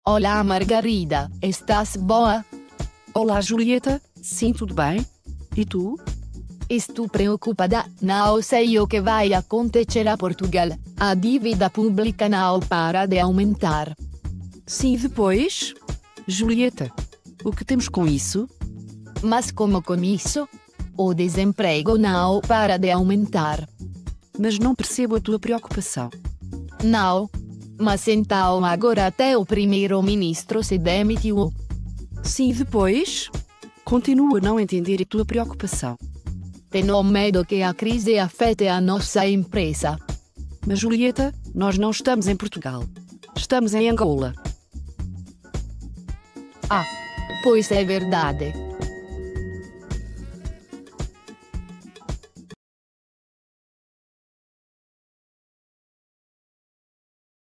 Olá, Margarida, estás boa? Olá, Julieta. Sim, tudo bem? E tu? Estou preocupada, não sei o que vai acontecer a Portugal. A dívida pública não para de aumentar. Sim, e depois? Julieta, o que temos com isso? Mas como com isso? O desemprego não para de aumentar. Mas não percebo a tua preocupação. Não. Mas então agora até o primeiro-ministro se demitiu. Sim, e depois? Continuo a não entender a tua preocupação. Tenho medo que a crise afete a nossa empresa. Mas, Julieta, nós não estamos em Portugal. Estamos em Angola. Ah, pois é verdade.